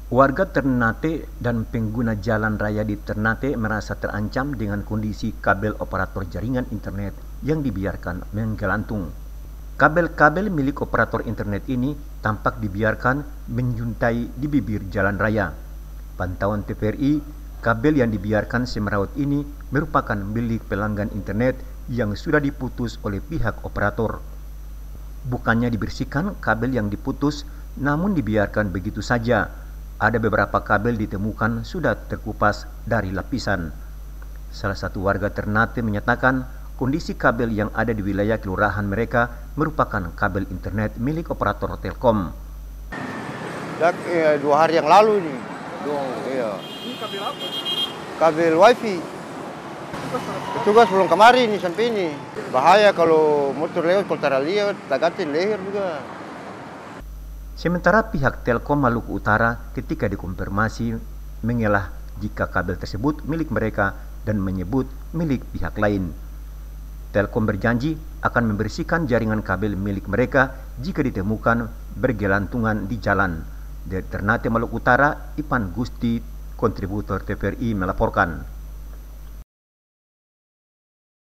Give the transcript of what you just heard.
Warga Ternate dan pengguna jalan raya di Ternate merasa terancam dengan kondisi kabel operator jaringan internet yang dibiarkan menggelantung. Kabel-kabel milik operator internet ini tampak dibiarkan menjuntai di bibir jalan raya. Pantauan TVRI, kabel yang dibiarkan semeraut ini merupakan milik pelanggan internet yang sudah diputus oleh pihak operator. Bukannya dibersihkan kabel yang diputus, namun dibiarkan begitu saja. Ada beberapa kabel ditemukan sudah terkupas dari lapisan. Salah satu warga Ternate menyatakan kondisi kabel yang ada di wilayah kelurahan mereka merupakan kabel internet milik operator Telkom. 2 hari yang lalu nih. Iya. Ini kabel apa? Kabel wifi. Tugas belum kemarin nih sampai ini. Bahaya kalau motor lewat, kalau taruh lihat, tagatin leher juga. Sementara pihak Telkom Maluku Utara ketika dikonfirmasi mengelak jika kabel tersebut milik mereka dan menyebut milik pihak lain. Telkom berjanji akan membersihkan jaringan kabel milik mereka jika ditemukan bergelantungan di jalan. Dari Ternate Maluku Utara, Ipan Gusti, kontributor TVRI melaporkan.